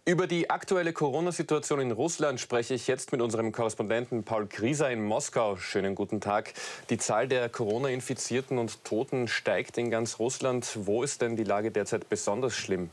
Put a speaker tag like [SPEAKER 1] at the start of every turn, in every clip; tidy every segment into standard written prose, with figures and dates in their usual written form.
[SPEAKER 1] Über die aktuelle Corona-Situation in Russland spreche ich jetzt mit unserem Korrespondenten Paul Grieser in Moskau. Schönen guten Tag. Die Zahl der Corona-Infizierten und Toten steigt in ganz Russland. Wo ist denn die Lage derzeit besonders schlimm?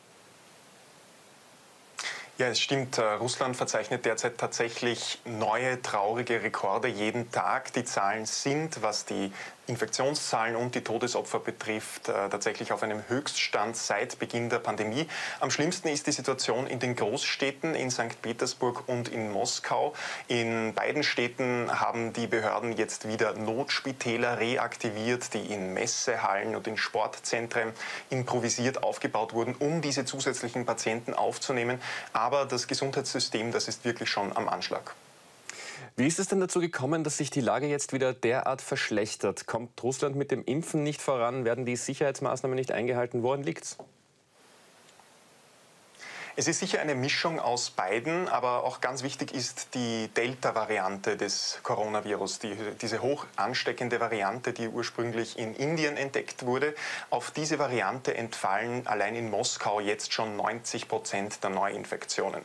[SPEAKER 2] Ja, es stimmt. Russland verzeichnet derzeit tatsächlich neue traurige Rekorde jeden Tag. Die Zahlen sind, was die Infektionszahlen und die Todesopfer betrifft, tatsächlich auf einem Höchststand seit Beginn der Pandemie. Am schlimmsten ist die Situation in den Großstädten, in St. Petersburg und in Moskau. In beiden Städten haben die Behörden jetzt wieder Notspitäler reaktiviert, die in Messehallen und in Sportzentren improvisiert aufgebaut wurden, um diese zusätzlichen Patienten aufzunehmen. Aber das Gesundheitssystem, das ist wirklich schon am Anschlag.
[SPEAKER 1] Wie ist es denn dazu gekommen, dass sich die Lage jetzt wieder derart verschlechtert? Kommt Russland mit dem Impfen nicht voran? Werden die Sicherheitsmaßnahmen nicht eingehalten? Woran liegt's?
[SPEAKER 2] Es ist sicher eine Mischung aus beiden, aber auch ganz wichtig ist die Delta-Variante des Coronavirus, diese hoch ansteckende Variante, die ursprünglich in Indien entdeckt wurde. Auf diese Variante entfallen allein in Moskau jetzt schon 90% der Neuinfektionen.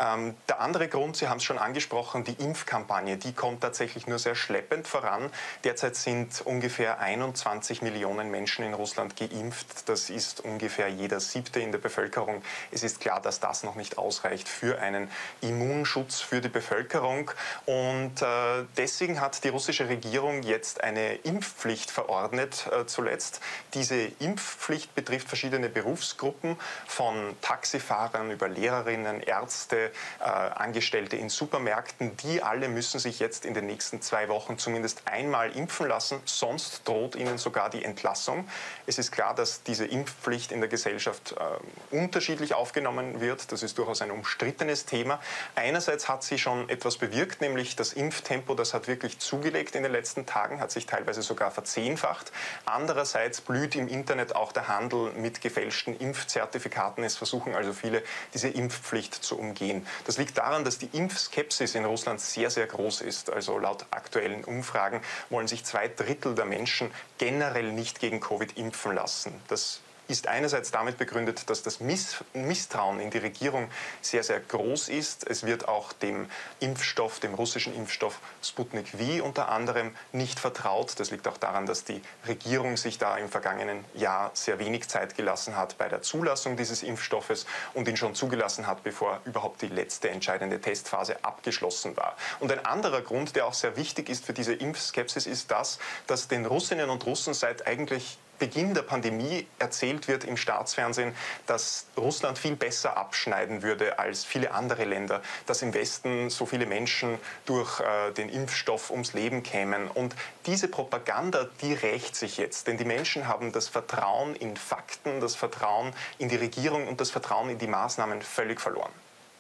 [SPEAKER 2] Der andere Grund, Sie haben es schon angesprochen, die Impfkampagne, die kommt tatsächlich nur sehr schleppend voran. Derzeit sind ungefähr 21 Millionen Menschen in Russland geimpft. Das ist ungefähr jeder 7. in der Bevölkerung. Es ist klar, dass das noch nicht ausreicht für einen Immunschutz für die Bevölkerung. Und deswegen hat die russische Regierung jetzt eine Impfpflicht verordnet zuletzt. Diese Impfpflicht betrifft verschiedene Berufsgruppen, von Taxifahrern über Lehrerinnen, Ärzte, Angestellte in Supermärkten. Die alle müssen sich jetzt in den nächsten 2 Wochen zumindest einmal impfen lassen, sonst droht ihnen sogar die Entlassung. Es ist klar, dass diese Impfpflicht in der Gesellschaft unterschiedlich aufgenommen wird. Das ist durchaus ein umstrittenes Thema. Einerseits hat sie schon etwas bewirkt, nämlich das Impftempo, das hat wirklich zugelegt in den letzten Tagen, hat sich teilweise sogar verzehnfacht. Andererseits blüht im Internet auch der Handel mit gefälschten Impfzertifikaten. Es versuchen also viele, diese Impfpflicht zu umgehen. Das liegt daran, dass die Impfskepsis in Russland sehr, sehr groß ist. Also laut aktuellen Umfragen wollen sich 2/3 der Menschen generell nicht gegen Covid impfen lassen. Das ist einerseits damit begründet, dass das Misstrauen in die Regierung sehr, sehr groß ist. Es wird auch dem Impfstoff, dem russischen Impfstoff Sputnik V unter anderem nicht vertraut. Das liegt auch daran, dass die Regierung sich da im vergangenen Jahr sehr wenig Zeit gelassen hat bei der Zulassung dieses Impfstoffes und ihn schon zugelassen hat, bevor überhaupt die letzte entscheidende Testphase abgeschlossen war. Und ein anderer Grund, der auch sehr wichtig ist für diese Impfskepsis, ist das, dass den Russinnen und Russen seit eigentlich Beginn der Pandemie erzählt wird im Staatsfernsehen, dass Russland viel besser abschneiden würde als viele andere Länder, dass im Westen so viele Menschen durch den Impfstoff ums Leben kämen. Und diese Propaganda, die rächt sich jetzt, denn die Menschen haben das Vertrauen in Fakten, das Vertrauen in die Regierung und das Vertrauen in die Maßnahmen völlig verloren.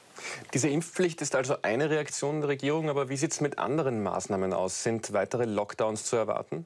[SPEAKER 1] Diese Impfpflicht ist also eine Reaktion der Regierung, aber wie sieht es mit anderen Maßnahmen aus? Sind weitere Lockdowns zu erwarten?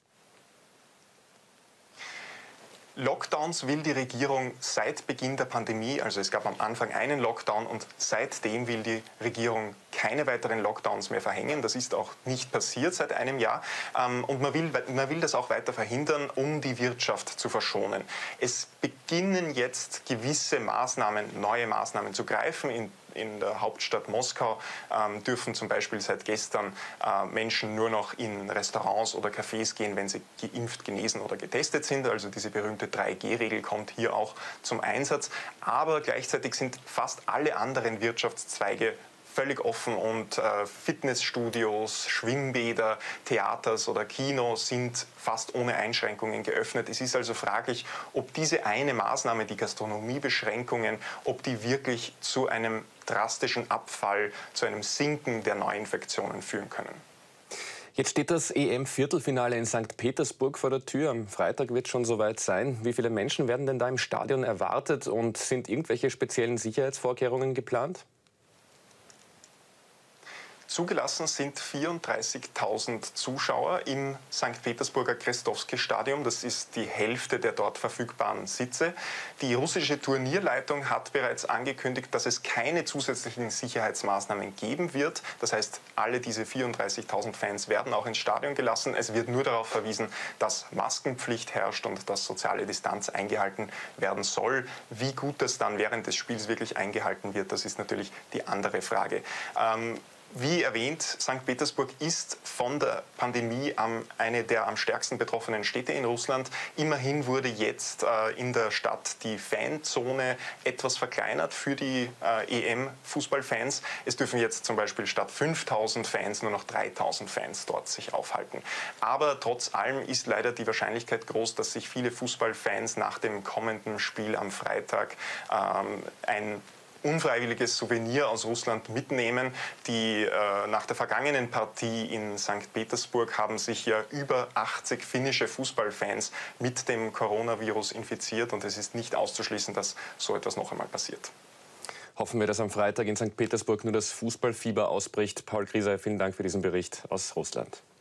[SPEAKER 2] Lockdowns will die Regierung seit Beginn der Pandemie, also es gab am Anfang einen Lockdown und seitdem will die Regierung keine weiteren Lockdowns mehr verhängen. Das ist auch nicht passiert seit einem Jahr. Und man will das auch weiter verhindern, um die Wirtschaft zu verschonen. Es beginnen jetzt gewisse Maßnahmen, neue Maßnahmen zu greifen. In der Hauptstadt Moskau dürfen zum Beispiel seit gestern Menschen nur noch in Restaurants oder Cafés gehen, wenn sie geimpft, genesen oder getestet sind. Also diese berühmte 3G-Regel kommt hier auch zum Einsatz. Aber gleichzeitig sind fast alle anderen Wirtschaftszweige völlig offen und Fitnessstudios, Schwimmbäder, Theaters oder Kinos sind fast ohne Einschränkungen geöffnet. Es ist also fraglich, ob diese eine Maßnahme, die Gastronomiebeschränkungen, ob die wirklich zu einem drastischen Abfall, zu einem Sinken der Neuinfektionen führen können.
[SPEAKER 1] Jetzt steht das EM-Viertelfinale in St. Petersburg vor der Tür. Am Freitag wird es schon soweit sein. Wie viele Menschen werden denn da im Stadion erwartet und sind irgendwelche speziellen Sicherheitsvorkehrungen geplant?
[SPEAKER 2] Zugelassen sind 34.000 Zuschauer im St. Petersburger Krestowski-Stadion. Das ist die Hälfte der dort verfügbaren Sitze. Die russische Turnierleitung hat bereits angekündigt, dass es keine zusätzlichen Sicherheitsmaßnahmen geben wird. Das heißt, alle diese 34.000 Fans werden auch ins Stadion gelassen. Es wird nur darauf verwiesen, dass Maskenpflicht herrscht und dass soziale Distanz eingehalten werden soll. Wie gut das dann während des Spiels wirklich eingehalten wird, das ist natürlich die andere Frage. Wie erwähnt, St. Petersburg ist von der Pandemie eine der am stärksten betroffenen Städte in Russland. Immerhin wurde jetzt in der Stadt die Fanzone etwas verkleinert für die EM-Fußballfans. Es dürfen jetzt zum Beispiel statt 5.000 Fans nur noch 3.000 Fans dort sich aufhalten. Aber trotz allem ist leider die Wahrscheinlichkeit groß, dass sich viele Fußballfans nach dem kommenden Spiel am Freitag ein unfreiwilliges Souvenir aus Russland mitnehmen. Nach der vergangenen Partie in St. Petersburg haben sich ja über 80 finnische Fußballfans mit dem Coronavirus infiziert und es ist nicht auszuschließen, dass so etwas noch einmal passiert.
[SPEAKER 1] Hoffen wir, dass am Freitag in St. Petersburg nur das Fußballfieber ausbricht. Paul Griesay, vielen Dank für diesen Bericht aus Russland.